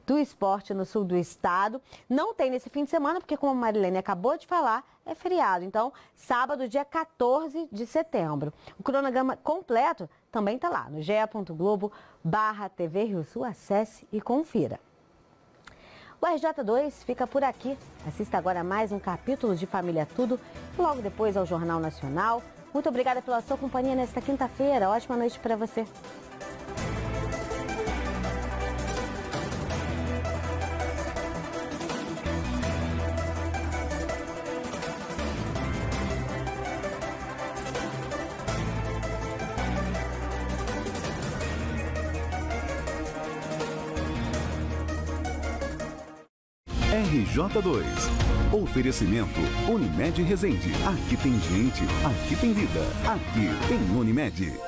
do esporte no sul do estado. Não tem nesse fim de semana, porque como a Marilene acabou de falar, é feriado. Então, sábado, dia 14 de setembro. O cronograma completo também está lá no ge.globo/TV Rio Sul. Acesse e confira. O RJ2 fica por aqui. Assista agora a mais um capítulo de Família Tudo, logo depois ao Jornal Nacional. Muito obrigada pela sua companhia nesta quinta-feira. Ótima noite para você. RJ2. Oferecimento Unimed Resende. Aqui tem gente, aqui tem vida, aqui tem Unimed.